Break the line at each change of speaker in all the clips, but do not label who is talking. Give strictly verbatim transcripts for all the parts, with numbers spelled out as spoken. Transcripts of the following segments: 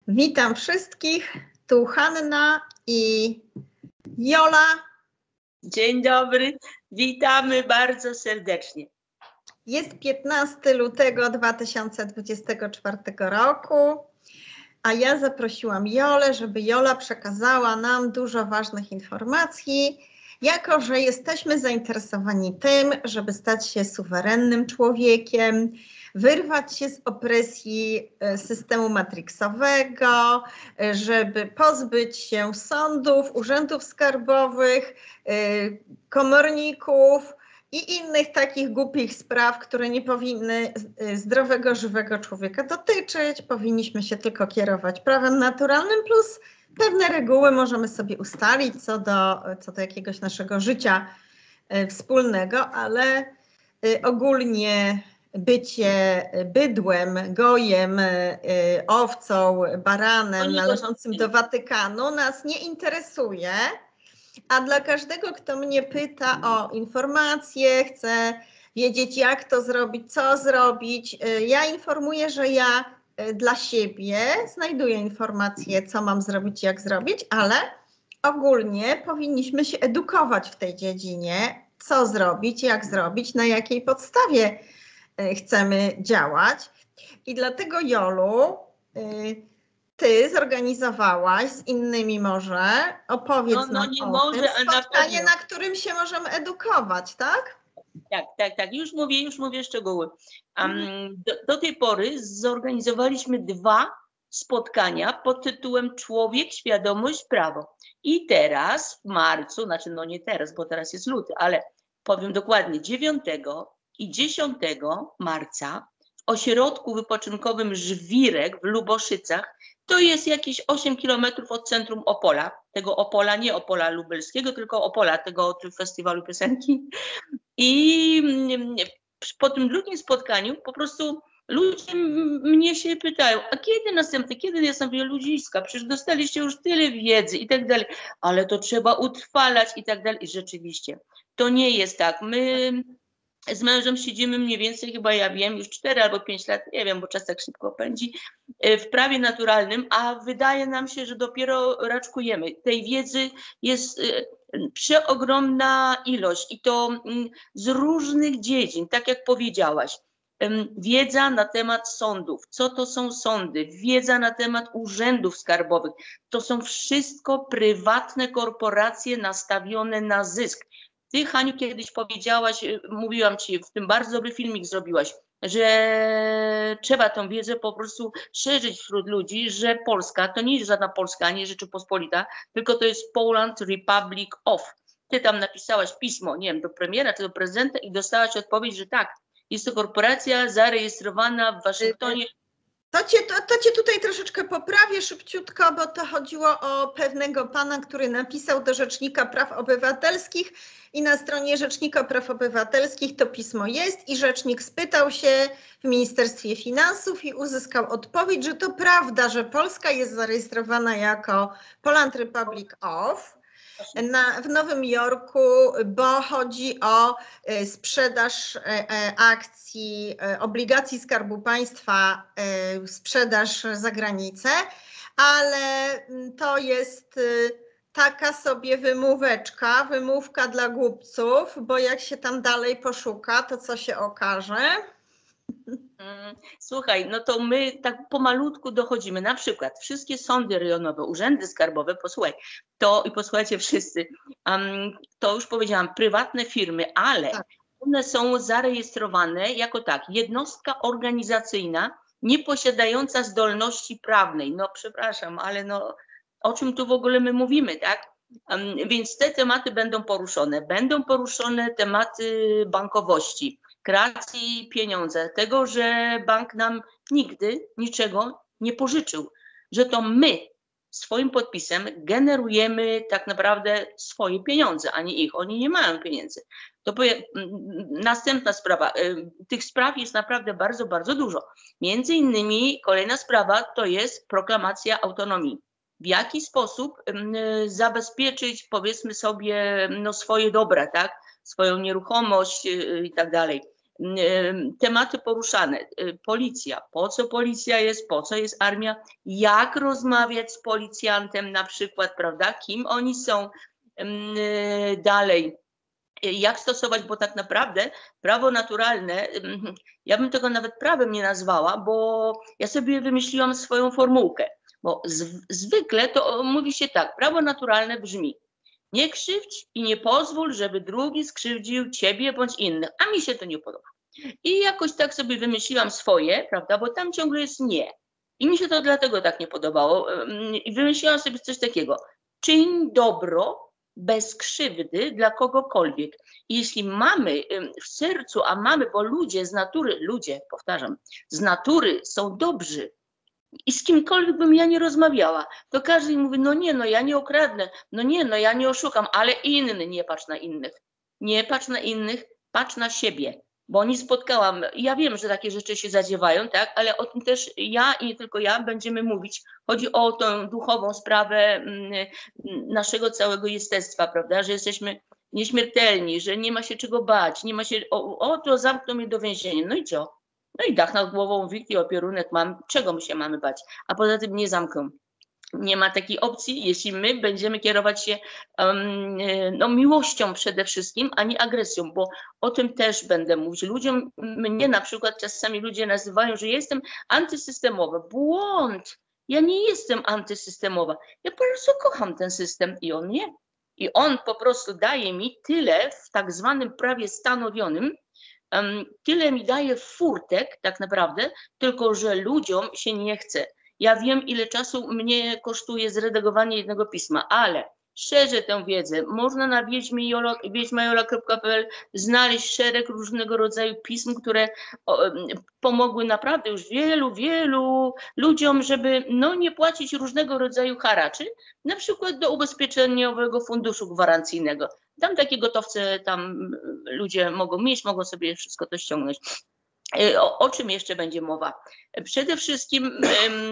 Witam wszystkich, tu Hanna i Jola.
Dzień dobry, witamy bardzo serdecznie.
Jest piętnastego lutego dwa tysiące dwudziestego czwartego roku, a ja zaprosiłam Jolę, żeby Jola przekazała nam dużo ważnych informacji, jako że jesteśmy zainteresowani tym, żeby stać się suwerennym człowiekiem, wyrwać się z opresji systemu matrixowego, żeby pozbyć się sądów, urzędów skarbowych, komorników i innych takich głupich spraw, które nie powinny zdrowego, żywego człowieka dotyczyć. Powinniśmy się tylko kierować prawem naturalnym, plus pewne reguły możemy sobie ustalić co do, co do jakiegoś naszego życia wspólnego, ale ogólnie bycie bydłem, gojem, owcą, baranem należącym do Watykanu nas nie interesuje. A dla każdego, kto mnie pyta o informacje, chce wiedzieć, jak to zrobić, co zrobić, ja informuję, że ja dla siebie znajduję informacje, co mam zrobić, jak zrobić, ale ogólnie powinniśmy się edukować w tej dziedzinie, co zrobić, jak zrobić, na jakiej podstawie chcemy działać. I dlatego, Jolu, ty zorganizowałaś z innymi może, opowiedz
no, no,
nam
nie
o
może,
tym,
a
spotkanie,
na,
na którym się możemy edukować, tak?
Tak, tak, tak, już mówię, już mówię szczegóły. Um, do, do tej pory zorganizowaliśmy dwa spotkania pod tytułem Człowiek, Świadomość, Prawo. I teraz w marcu, znaczy no nie teraz, bo teraz jest luty, ale powiem dokładnie, dziewiątego i dziesiątego marca w ośrodku wypoczynkowym Żwirek w Luboszycach, to jest jakieś osiem kilometrów od centrum Opola, tego Opola, nie Opola lubelskiego, tylko Opola, tego festiwalu piosenki. I po tym drugim spotkaniu po prostu ludzie mnie się pytają, a kiedy następne, kiedy następne ludziska, przecież dostaliście już tyle wiedzy i tak dalej, ale to trzeba utrwalać i tak dalej. I rzeczywiście, to nie jest tak. My z mężem siedzimy mniej więcej, chyba ja wiem, już cztery albo pięć lat, nie wiem, bo czas tak szybko pędzi, w prawie naturalnym, a wydaje nam się, że dopiero raczkujemy. Tej wiedzy jest przeogromna ilość i to z różnych dziedzin, tak jak powiedziałaś. Wiedza na temat sądów, co to są sądy, wiedza na temat urzędów skarbowych. To są wszystko prywatne korporacje nastawione na zysk. Ty, Haniu, kiedyś powiedziałaś, mówiłam ci, w tym bardzo dobry filmik zrobiłaś, że trzeba tą wiedzę po prostu szerzyć wśród ludzi, że Polska to nie jest żadna Polska, ani Rzeczypospolita, tylko to jest Poland Republic of. Ty tam napisałaś pismo, nie wiem, do premiera czy do prezydenta i dostałaś odpowiedź, że tak, jest to korporacja zarejestrowana w Waszyngtonie.
To cię, to, to cię tutaj troszeczkę poprawię szybciutko, bo to chodziło o pewnego pana, który napisał do Rzecznika Praw Obywatelskich i na stronie Rzecznika Praw Obywatelskich to pismo jest i rzecznik spytał się w Ministerstwie Finansów i uzyskał odpowiedź, że to prawda, że Polska jest zarejestrowana jako Poland Republic of Na, w Nowym Jorku, bo chodzi o y, sprzedaż y, akcji, y, obligacji Skarbu Państwa, y, sprzedaż za granicę, ale y, to jest y, taka sobie wymóweczka, wymówka dla głupców, bo jak się tam dalej poszuka, to co się okaże?
Słuchaj, no to my tak pomalutku dochodzimy. Na przykład wszystkie sądy rejonowe, urzędy skarbowe, posłuchaj, to i posłuchajcie wszyscy, um, to już powiedziałam, prywatne firmy, ale tak. One są zarejestrowane jako tak, jednostka organizacyjna nieposiadająca zdolności prawnej. No przepraszam, ale no o czym tu w ogóle my mówimy, tak? Um, więc te tematy będą poruszone. Będą poruszone tematy bankowości, kreacji pieniądza, tego, że bank nam nigdy niczego nie pożyczył, że to my swoim podpisem generujemy tak naprawdę swoje pieniądze, a nie ich. Oni nie mają pieniędzy. To powie, następna sprawa. Tych spraw jest naprawdę bardzo, bardzo dużo. Między innymi kolejna sprawa to jest proklamacja autonomii. W jaki sposób zabezpieczyć, powiedzmy sobie, no, swoje dobra, tak? Swoją nieruchomość i tak dalej. tematy poruszane. Policja, po co policja jest, po co jest armia, jak rozmawiać z policjantem na przykład, prawda, kim oni są dalej. Jak stosować, bo tak naprawdę prawo naturalne, ja bym tego nawet prawem nie nazwała, bo ja sobie wymyśliłam swoją formułkę, bo z, zwykle to mówi się tak, prawo naturalne brzmi: nie krzywdź i nie pozwól, żeby drugi skrzywdził ciebie bądź innych, a mi się to nie podoba. I jakoś tak sobie wymyśliłam swoje, prawda, bo tam ciągle jest nie. I mi się to dlatego tak nie podobało. I wymyśliłam sobie coś takiego: czyń dobro bez krzywdy dla kogokolwiek. I jeśli mamy w sercu, a mamy, bo ludzie z natury, ludzie, powtarzam, z natury są dobrzy i z kimkolwiek bym ja nie rozmawiała, to każdy mówi, no nie, no ja nie okradnę, no nie, no ja nie oszukam, ale inny, nie patrz na innych. Nie patrz na innych, patrz na siebie. Bo nie spotkałam, ja wiem, że takie rzeczy się zadziewają, tak, ale o tym też ja i nie tylko ja będziemy mówić. Chodzi o tą duchową sprawę naszego całego jestestwa, prawda, że jesteśmy nieśmiertelni, że nie ma się czego bać, nie ma się, o, o to zamkną mnie do więzienia, no i co? No i dach nad głową, wiki, opierunek mam, czego my się mamy bać? A poza tym nie zamkną. Nie ma takiej opcji, jeśli my będziemy kierować się um, no, miłością przede wszystkim, a nie agresją, bo o tym też będę mówić. Ludziom, mnie na przykład czasami ludzie nazywają, że jestem antysystemowa. Błąd! Ja nie jestem antysystemowa. Ja po prostu kocham ten system i on nie. I on po prostu daje mi tyle w tak zwanym prawie stanowionym, um, tyle mi daje furtek tak naprawdę, tylko że ludziom się nie chce. Ja wiem, ile czasu mnie kosztuje zredagowanie jednego pisma, ale szerzę tę wiedzę. Można na wiedźmajola kropka p l znaleźć szereg różnego rodzaju pism, które o, pomogły naprawdę już wielu, wielu ludziom, żeby no, nie płacić różnego rodzaju haraczy, na przykład do ubezpieczeniowego funduszu gwarancyjnego. Tam takie gotowce tam ludzie mogą mieć, mogą sobie wszystko to ściągnąć. O, o czym jeszcze będzie mowa? Przede wszystkim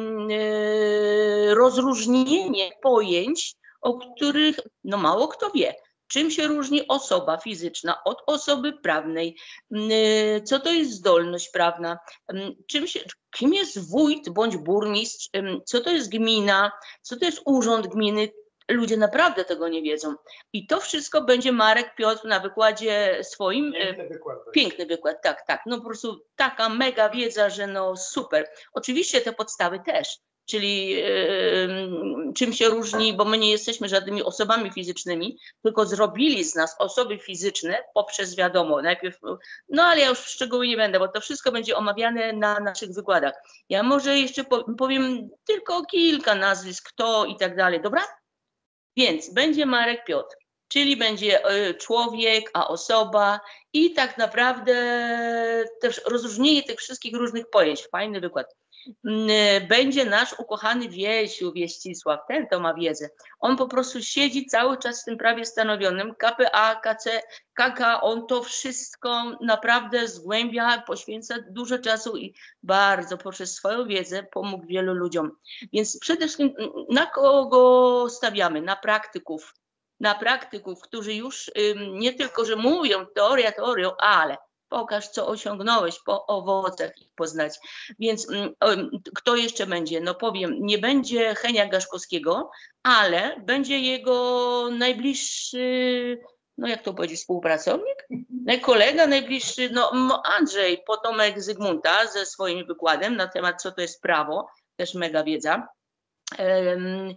e, rozróżnienie pojęć, o których no, mało kto wie. Czym się różni osoba fizyczna od osoby prawnej? E, co to jest zdolność prawna? E, czym się, kim jest wójt bądź burmistrz? E, co to jest gmina? Co to jest urząd gminy? Ludzie naprawdę tego nie wiedzą. I to wszystko będzie Marek Piotr na wykładzie swoim.
Piękny wykład.
Piękny wykład, tak, tak. No po prostu taka mega wiedza, że no super. Oczywiście te podstawy też, czyli yy, czym się różni, bo my nie jesteśmy żadnymi osobami fizycznymi, tylko zrobili z nas osoby fizyczne poprzez wiadomo, najpierw, no ale ja już w szczegóły nie będę, bo to wszystko będzie omawiane na naszych wykładach. Ja może jeszcze powiem tylko kilka nazwisk, kto i tak dalej, dobra? Więc będzie Marek Piotr, czyli będzie człowiek, a osoba i tak naprawdę też rozróżnienie tych wszystkich różnych pojęć. Fajny wykład. Będzie nasz ukochany Wiesiu, Wieścisław, ten to ma wiedzę. On po prostu siedzi cały czas w tym prawie stanowionym, K P A, K C, K K, on to wszystko naprawdę zgłębia, poświęca dużo czasu i bardzo poprzez swoją wiedzę pomógł wielu ludziom. Więc przede wszystkim na kogo stawiamy? Na praktyków. Na praktyków, którzy już nie tylko, że mówią teoria teorią, ale pokaż, co osiągnąłeś, po owocach ich poznać. Więc kto jeszcze będzie? No powiem, nie będzie Henia Gaszkowskiego, ale będzie jego najbliższy, no jak to powiedzieć, współpracownik? Kolega najbliższy, no Andrzej, potomek Zygmunta ze swoim wykładem na temat, co to jest prawo, też mega wiedza. Um,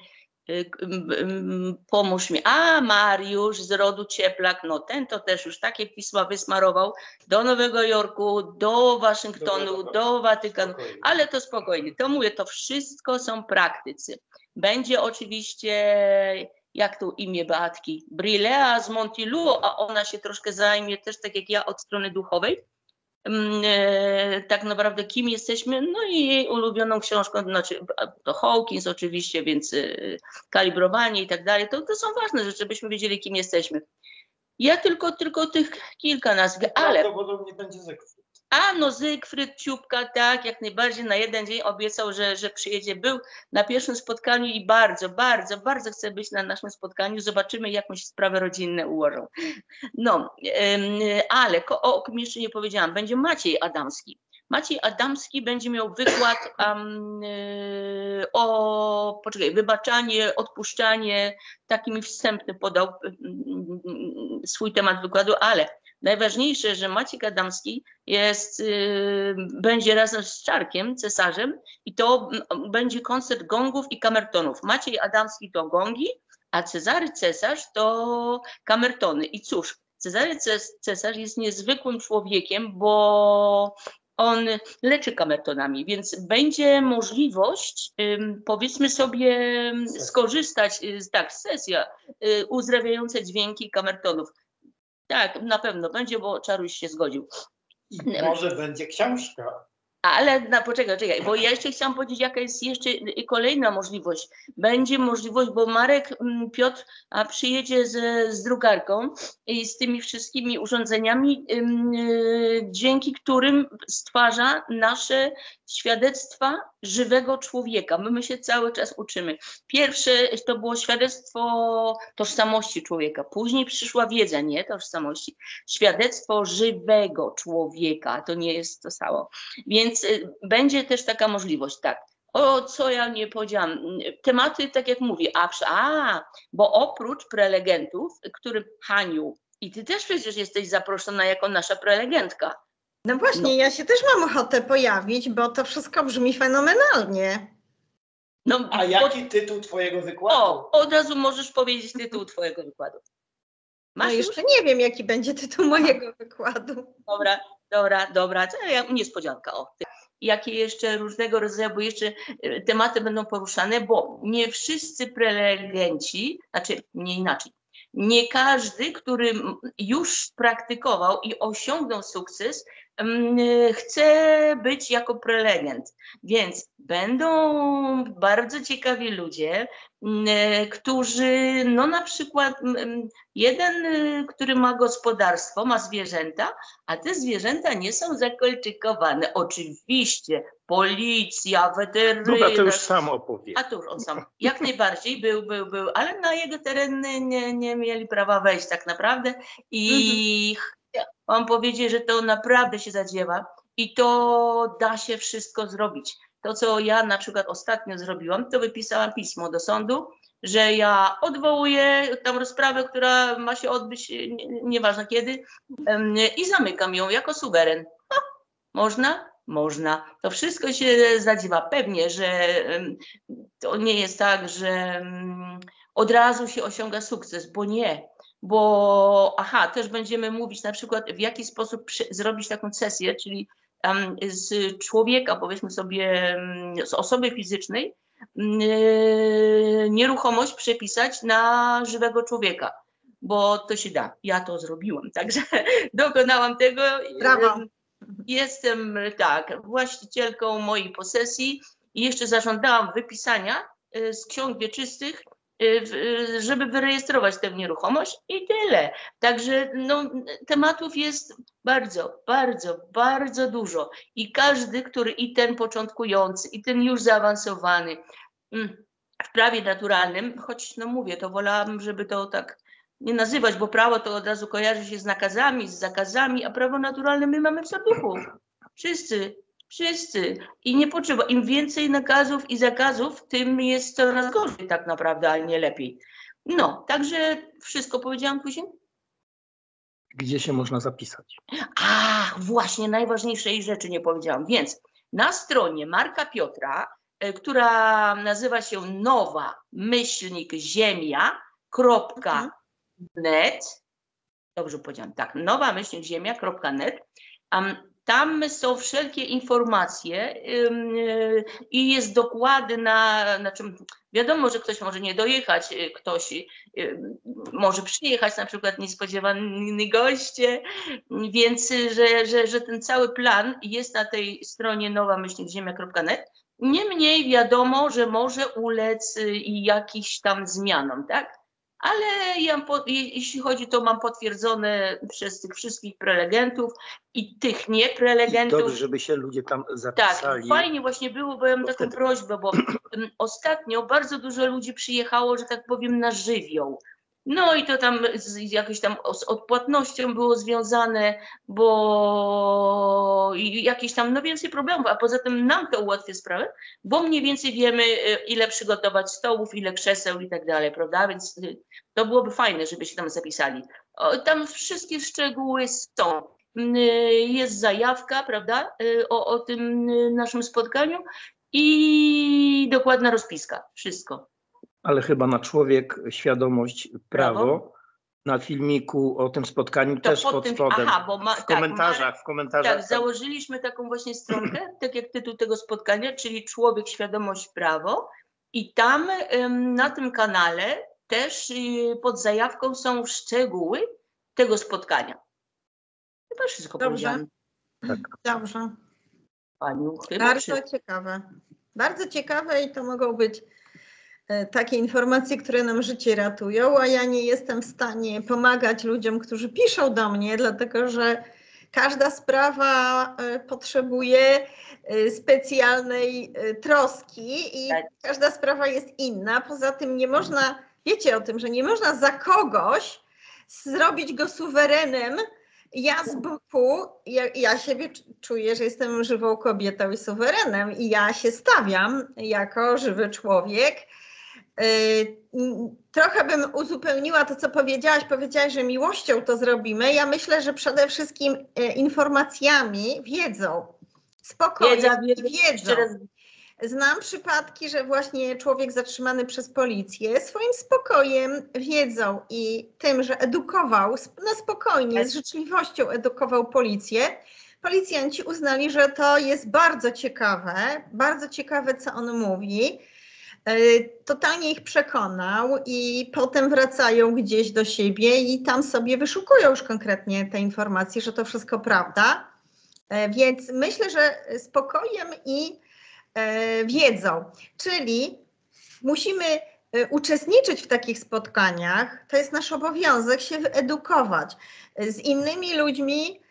pomóż mi, a Mariusz z rodu Cieplak, no ten to też już takie pisma wysmarował do Nowego Jorku, do Waszyngtonu, do, do Watykanu, spokojnie. Ale to spokojnie, to mówię, to wszystko są praktycy. Będzie oczywiście, jak to imię Beatki, Brilea z Montiluo, a ona się troszkę zajmie też tak jak ja od strony duchowej, tak naprawdę kim jesteśmy, no i jej ulubioną książką, znaczy to Hawkins oczywiście, więc kalibrowanie i tak dalej, to, to są ważne rzeczy, żebyśmy wiedzieli, kim jesteśmy. Ja tylko, tylko tych kilka nazw, ale...
Prawdopodobnie będzie Zygfryd.
A no Zygfryd Ciupka, tak, jak najbardziej na jeden dzień obiecał, że, że przyjedzie. Był na pierwszym spotkaniu i bardzo, bardzo, bardzo chce być na naszym spotkaniu. Zobaczymy, jak mu się sprawy rodzinne ułożą. No, ale o kim jeszcze nie powiedziałam, będzie Maciej Adamski. Maciej Adamski będzie miał wykład um, o, poczekaj, wybaczanie, odpuszczanie, taki mi wstępny podał um, swój temat wykładu, ale najważniejsze, że Maciej Adamski jest, y, będzie razem z Czarkiem, cesarzem, i to m, będzie koncert gongów i kamertonów. Maciej Adamski to gongi, a Cezary Cesarz to kamertony. I cóż, Cezary Cesarz jest niezwykłym człowiekiem, bo on leczy kamertonami, więc będzie możliwość, ym, powiedzmy sobie, skorzystać, z, tak, sesja, y, uzdrawiające dźwięki kamertonów. Tak, na pewno będzie, bo Czaruś się zgodził.
I może będzie książka.
Ale na, poczekaj, czekaj, bo ja jeszcze chciałam powiedzieć, jaka jest jeszcze kolejna możliwość. Będzie możliwość, bo Marek Piotr a przyjedzie z, z drukarką i z tymi wszystkimi urządzeniami, yy, dzięki którym stwarza nasze świadectwa żywego człowieka. My, my się cały czas uczymy. Pierwsze to było świadectwo tożsamości człowieka, później przyszła wiedza, nie tożsamości, świadectwo żywego człowieka, to nie jest to samo. Więc Więc będzie też taka możliwość, tak. O, co ja nie powiedziałam, tematy, tak jak mówię, a, a bo oprócz prelegentów, którym Haniu, i ty też przecież jesteś zaproszona jako nasza prelegentka.
No właśnie, no. Ja się też mam ochotę pojawić, bo to wszystko brzmi fenomenalnie.
No, a jaki bo... tytuł twojego wykładu?
O, od razu możesz powiedzieć tytuł twojego wykładu.
Masz no jeszcze już? Nie wiem, jaki będzie tytuł mojego wykładu.
Dobra, dobra, dobra, to niespodzianka. O. Jakie jeszcze różnego rodzaju, bo jeszcze tematy będą poruszane, bo nie wszyscy prelegenci, znaczy nie inaczej, nie każdy, który już praktykował i osiągnął sukces, chce być jako prelegent. Więc będą bardzo ciekawi ludzie, którzy, no na przykład jeden, który ma gospodarstwo, ma zwierzęta, a te zwierzęta nie są zakolczykowane. Oczywiście policja, weterynarz.
No to już sam opowie.
A to już on sam. Jak najbardziej był, był, był, ale na jego tereny nie, nie mieli prawa wejść tak naprawdę i mhm. Mam powiedzieć, że to naprawdę się zadziewa i to da się wszystko zrobić. To, co ja na przykład ostatnio zrobiłam, to wypisałam pismo do sądu, że ja odwołuję tam rozprawę, która ma się odbyć nie, nieważne kiedy i zamykam ją jako suweren. Ha, można? Można. To wszystko się zadziewa. Pewnie, że to nie jest tak, że od razu się osiąga sukces, bo nie. Bo, aha, też będziemy mówić na przykład, w jaki sposób przy, zrobić taką sesję, czyli um, z człowieka, powiedzmy sobie, um, z osoby fizycznej, um, nieruchomość przepisać na żywego człowieka, bo to się da. Ja to zrobiłam, także dokonałam tego.
Brawo.
Jestem, tak, właścicielką mojej posesji i jeszcze zażądałam wypisania z ksiąg wieczystych, żeby wyrejestrować tę nieruchomość i tyle. Także no, tematów jest bardzo, bardzo, bardzo dużo i każdy, który i ten początkujący, i ten już zaawansowany w prawie naturalnym, choć no mówię, to wolałabym, żeby to tak nie nazywać, bo prawo to od razu kojarzy się z nakazami, z zakazami, a prawo naturalne my mamy w serduchu. Wszyscy. Wszyscy. I nie potrzeba. Im więcej nakazów i zakazów, tym jest coraz gorzej tak naprawdę, ale nie lepiej. No, także wszystko powiedziałam później?
Gdzie się można zapisać?
Ach, właśnie, najważniejszej rzeczy nie powiedziałam. Więc na stronie Marka Piotra, y, która nazywa się nowa myślnik ziemia kropka net, dobrze powiedziałam, tak, nowa myślnik ziemia kropka net, um, tam są wszelkie informacje yy, i jest dokładna, znaczy wiadomo, że ktoś może nie dojechać, ktoś yy, może przyjechać, na przykład niespodziewani goście, więc że, że, że ten cały plan jest na tej stronie nowa myślnik ziemia kropka net. Niemniej wiadomo, że może ulec jakichś tam zmianom, tak? ale ja, po, jeśli chodzi, to mam potwierdzone przez tych wszystkich prelegentów i tych nie prelegentów.
I dobrze, żeby się ludzie tam zapisali.
Tak, fajnie właśnie było, bo ja mam taką
wtedy...
prośbę, bo um, ostatnio bardzo dużo ludzi przyjechało, że tak powiem, na żywioł. No i to tam z jakąś tam z odpłatnością było związane, bo i jakieś tam, no więcej problemów, a poza tym nam to ułatwia sprawę, bo mniej więcej wiemy, ile przygotować stołów, ile krzeseł i tak dalej, prawda? Więc to byłoby fajne, żeby się tam zapisali. O, tam wszystkie szczegóły są. Jest zajawka, prawda, o, o tym naszym spotkaniu i dokładna rozpiska, wszystko.
Ale chyba na człowiek, świadomość, prawo,
prawo.
Na filmiku o tym spotkaniu
to
też
pod,
pod
tym,
spodem,
aha, bo ma,
w komentarzach,
tak,
w komentarzach.
Tak, założyliśmy taką właśnie stronkę, tak jak tytuł tego spotkania, czyli Człowiek, świadomość, prawo i tam ym, na tym kanale też y, pod zajawką są szczegóły tego spotkania. Chyba wszystko powiedziałam.
Tak. Dobrze.
Paniu, chyba
Bardzo
wszystko.
ciekawe. Bardzo ciekawe i to mogą być takie informacje, które nam życie ratują, a ja nie jestem w stanie pomagać ludziom, którzy piszą do mnie, dlatego że każda sprawa potrzebuje specjalnej troski i
tak.
Każda sprawa jest inna. Poza tym nie można, wiecie o tym, że nie można za kogoś zrobić go suwerenem. Ja z boku, ja, ja siebie czuję, że jestem żywą kobietą i suwerenem i ja się stawiam jako żywy człowiek. Trochę bym uzupełniła to, co powiedziałaś. Powiedziałaś, że miłością to zrobimy. Ja myślę, że przede wszystkim informacjami, wiedzą, spokojem
Wiedza, wiedza,
wiedzą. Znam przypadki, że właśnie człowiek zatrzymany przez policję swoim spokojem, wiedzą i tym, że edukował, na spokojnie, z życzliwością edukował policję, policjanci uznali, że to jest bardzo ciekawe, bardzo ciekawe, co on mówi. Totalnie ich przekonał i potem wracają gdzieś do siebie i tam sobie wyszukują już konkretnie te informacje, że to wszystko prawda. Więc myślę, że spokojem i wiedzą, czyli musimy uczestniczyć w takich spotkaniach, to jest nasz obowiązek się wyedukować, z innymi ludźmi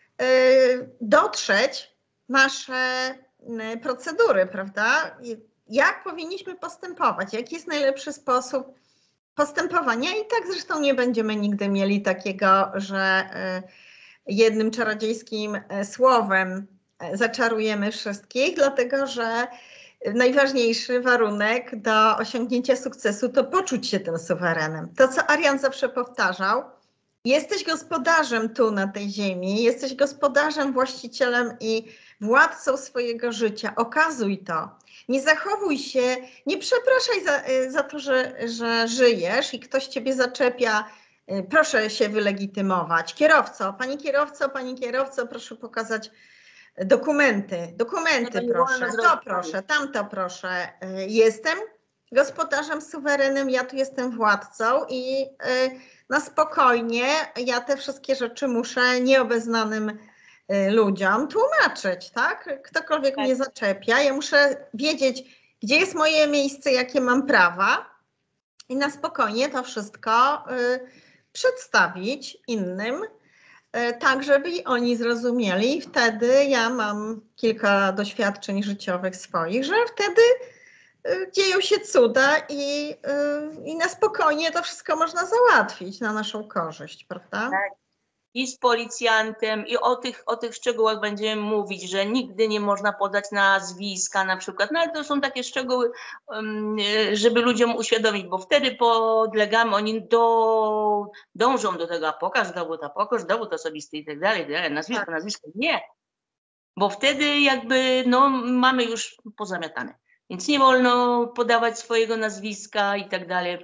dotrzeć nasze procedury, prawda? Jak powinniśmy postępować, jaki jest najlepszy sposób postępowania i tak zresztą nie będziemy nigdy mieli takiego, że jednym czarodziejskim słowem zaczarujemy wszystkich, dlatego że najważniejszy warunek do osiągnięcia sukcesu to poczuć się tym suwerenem. To, co Arian zawsze powtarzał, jesteś gospodarzem tu na tej ziemi, jesteś gospodarzem, właścicielem i władcą swojego życia. Okazuj to. Nie zachowuj się, nie przepraszaj za, za to, że, że żyjesz i ktoś ciebie zaczepia. Proszę się wylegitymować. Kierowco, pani kierowco, pani kierowco, proszę pokazać dokumenty. Dokumenty proszę, to proszę, tamto proszę. Jestem gospodarzem, suwerenem, ja tu jestem władcą i na spokojnie ja te wszystkie rzeczy muszę nieobeznanym ludziom tłumaczyć, tak? Ktokolwiek tak. mnie zaczepia, ja muszę wiedzieć, gdzie jest moje miejsce, jakie mam prawa i na spokojnie to wszystko y, przedstawić innym, y, tak żeby i oni zrozumieli i wtedy ja mam kilka doświadczeń życiowych swoich, że wtedy y, dzieją się cuda i, y, i na spokojnie to wszystko można załatwić na naszą korzyść, prawda?
Tak. I z policjantem, i o tych, o tych szczegółach będziemy mówić, że nigdy nie można podać nazwiska na przykład, no ale to są takie szczegóły, żeby ludziom uświadomić, bo wtedy podlegamy, oni do, dążą do tego, a pokaż dowód, a pokaż dowód osobisty i tak dalej, nazwisko, tak. nazwisko, nie, bo wtedy jakby no mamy już pozamiatane, więc nie wolno podawać swojego nazwiska i tak dalej.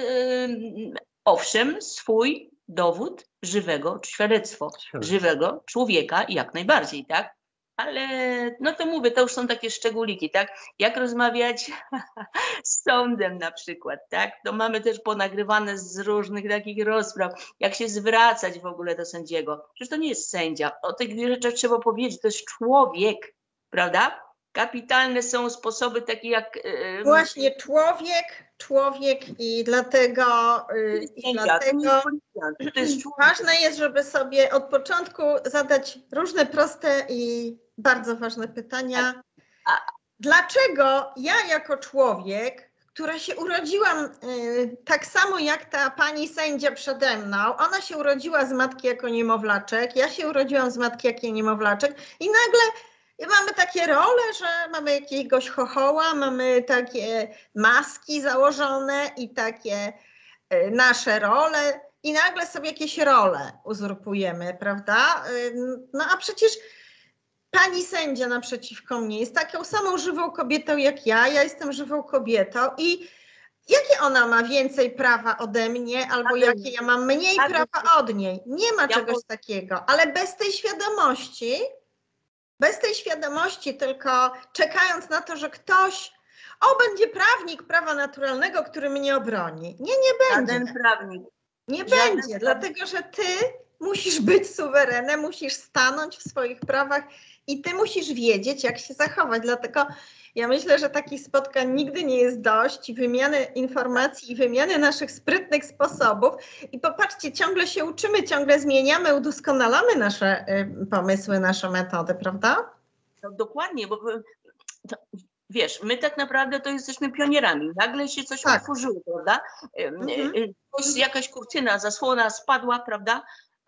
Owszem, swój dowód żywego, czy świadectwo żywego człowieka jak najbardziej, tak? Ale no to mówię, to już są takie szczególiki, tak? Jak rozmawiać z sądem na przykład, tak? To mamy też ponagrywane z różnych takich rozpraw, jak się zwracać w ogóle do sędziego. Przecież to nie jest sędzia, o tych rzeczach trzeba powiedzieć, to jest człowiek, prawda? kapitalne są sposoby takie jak... y,
Właśnie człowiek, człowiek i dlatego, y, i
sędzia, to nie
dlatego
jest policjant, to jest człowiek.
ważne jest, żeby sobie od początku zadać różne proste i bardzo ważne pytania. Dlaczego ja jako człowiek, która się urodziłam y, tak samo jak ta pani sędzia przede mną, ona się urodziła z matki jako niemowlaczek, ja się urodziłam z matki jako niemowlaczek i nagle mamy takie role, że mamy jakiegoś chochoła, mamy takie maski założone i takie y, nasze role i nagle sobie jakieś role uzurpujemy, prawda? Y, no a przecież pani sędzia naprzeciwko mnie jest taką samą żywą kobietą jak ja, ja jestem żywą kobietą i jakie ona ma więcej prawa ode mnie, albo jakie ja mam mniej prawa od niej? Nie ma czegoś takiego, ale bez tej świadomości, bez tej świadomości, tylko czekając na to, że ktoś, o, będzie prawnik prawa naturalnego, który mnie obroni. Nie, nie będzie.
Żaden prawnik.
Nie
Żaden
będzie,
prawnik.
dlatego że ty musisz być suwerenem, musisz stanąć w swoich prawach i ty musisz wiedzieć, jak się zachować. Dlatego ja myślę, że takich spotkań nigdy nie jest dość, wymiany informacji i wymiany naszych sprytnych sposobów. I popatrzcie, ciągle się uczymy, ciągle zmieniamy, udoskonalamy nasze y, pomysły, nasze metody, prawda?
No, dokładnie, bo to, wiesz, my tak naprawdę to jesteśmy pionierami. Nagle się coś
Tak.
otworzyło, prawda?
Mhm.
Coś, jakaś kurtyna, zasłona spadła, prawda?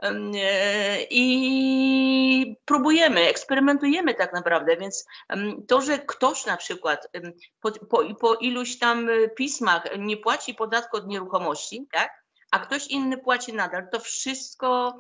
I próbujemy, eksperymentujemy tak naprawdę, więc to, że ktoś na przykład po, po, po iluś tam pismach nie płaci podatku od nieruchomości, tak, a ktoś inny płaci nadal, to wszystko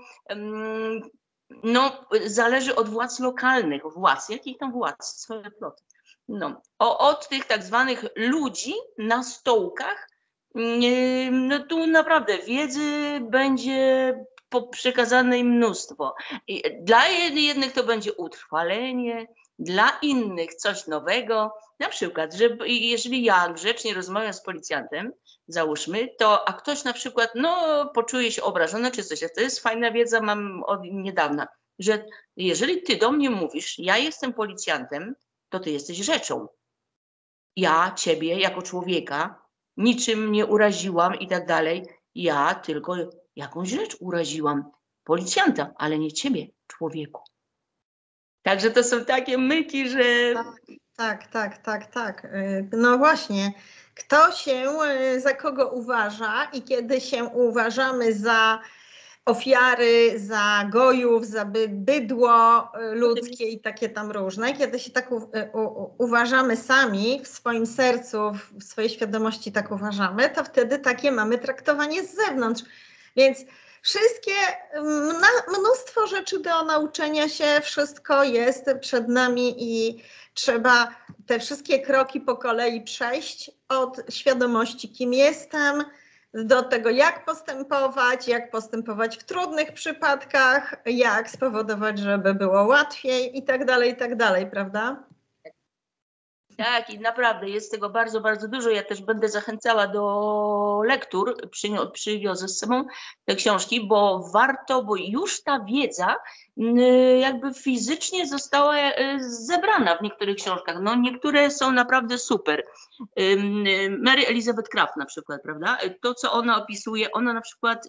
no, zależy od władz lokalnych, władz, jakich tam władz, swoje ploty. No, o, od tych tak zwanych ludzi na stołkach, no tu naprawdę wiedzy będzie przekazane im mnóstwo. I dla jednych to będzie utrwalenie, dla innych coś nowego. Na przykład, że jeżeli ja grzecznie rozmawiam z policjantem, załóżmy, to a ktoś na przykład no, poczuje się obrażony czy coś, to jest fajna wiedza, mam od niedawna, że jeżeli ty do mnie mówisz, ja jestem policjantem, to ty jesteś rzeczą. Ja ciebie jako człowieka niczym nie uraziłam i tak dalej. Ja tylko jakąś rzecz uraziłam. Policjanta, ale nie ciebie, człowieku. Także to są takie myki, że...
Tak, tak, tak, tak. No właśnie. Kto się za kogo uważa i kiedy się uważamy za ofiary, za gojów, za by, bydło ludzkie i takie tam różne, kiedy się tak u, u, uważamy sami, w swoim sercu, w swojej świadomości tak uważamy, to wtedy takie mamy traktowanie z zewnątrz. Więc wszystkie, mnóstwo rzeczy do nauczenia się, wszystko jest przed nami i trzeba te wszystkie kroki po kolei przejść od świadomości, kim jestem, do tego, jak postępować, jak postępować w trudnych przypadkach, jak spowodować, żeby było łatwiej i tak dalej, i tak dalej, prawda?
Tak, i naprawdę jest tego bardzo, bardzo dużo. Ja też będę zachęcała do lektur, przywiozę z sobą te książki, bo warto, bo już ta wiedza jakby fizycznie została zebrana w niektórych książkach. No niektóre są naprawdę super. Mary Elizabeth Craft na przykład, prawda? To, co ona opisuje, ona na przykład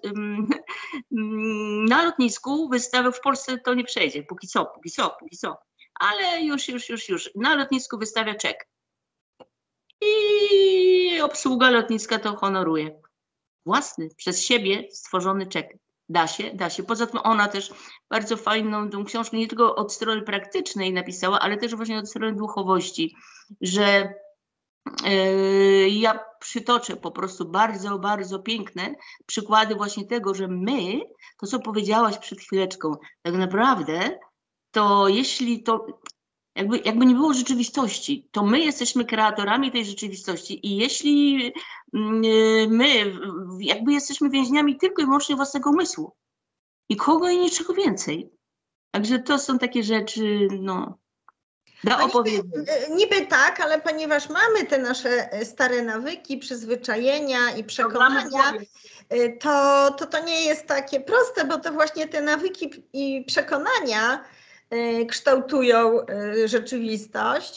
na lotnisku wystawia, w Polsce to nie przejdzie, póki co, póki co, póki co. Ale już, już, już, już. Na lotnisku wystawia czek. I obsługa lotniska to honoruje. Własny, przez siebie stworzony czek. Da się, da się. Poza tym ona też bardzo fajną tą książkę, nie tylko od strony praktycznej napisała, ale też właśnie od strony duchowości, że yy, ja przytoczę po prostu bardzo, bardzo piękne przykłady właśnie tego, że my, to co powiedziałaś przed chwileczką, tak naprawdę to jeśli to, jakby, jakby nie było rzeczywistości, to my jesteśmy kreatorami tej rzeczywistości i jeśli my jakby jesteśmy więźniami tylko i wyłącznie własnego umysłu i kogo i niczego więcej. Także to są takie rzeczy, no, do
no
opowiedzenia.
Niby, niby tak, ale ponieważ mamy te nasze stare nawyki, przyzwyczajenia i przekonania, to, to to nie jest takie proste, bo to właśnie te nawyki i przekonania kształtują rzeczywistość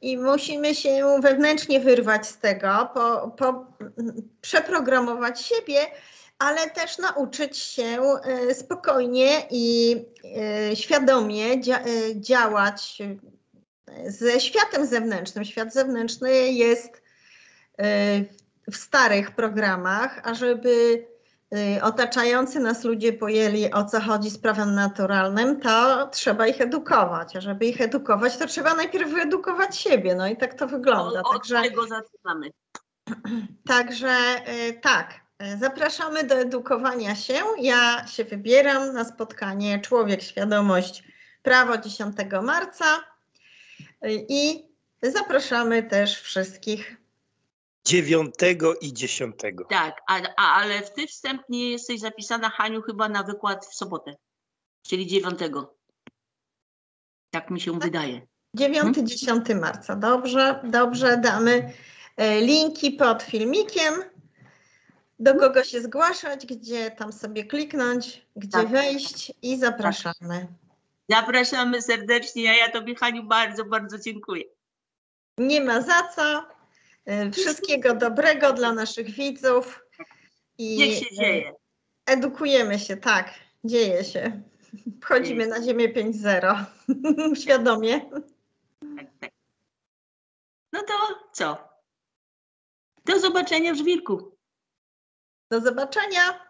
i musimy się wewnętrznie wyrwać z tego, po, po, przeprogramować siebie, ale też nauczyć się spokojnie i świadomie dzia działać ze światem zewnętrznym. Świat zewnętrzny jest w starych programach, a żeby otaczający nas ludzie pojęli, o co chodzi z prawem naturalnym, to trzeba ich edukować. A żeby ich edukować, to trzeba najpierw wyedukować siebie. No i tak to wygląda.
Od
Także,
tego zaczynamy.
także tak, zapraszamy do edukowania się. Ja się wybieram na spotkanie Człowiek, Świadomość, Prawo dziesiątego marca i zapraszamy też wszystkich.
dziewiątego i dziesiątego.
Tak, a, a, ale ty wstępnie jesteś zapisana, Haniu, chyba na wykład w sobotę, czyli dziewiątego. Tak mi się tak wydaje.
dziewiątego dziesiątego marca. Dobrze, dobrze, damy linki pod filmikiem, do kogo się zgłaszać, gdzie tam sobie kliknąć, gdzie tak wejść i zapraszamy.
Zapraszamy serdecznie, a ja tobie, Haniu, bardzo, bardzo dziękuję.
Nie ma za co. Wszystkiego dobrego dla naszych widzów. I
niech się dzieje.
Edukujemy się, tak, dzieje się. Wchodzimy na Ziemię pięć zero. Świadomie.
Tak, tak. No to co? Do zobaczenia w żwirku.
Do zobaczenia.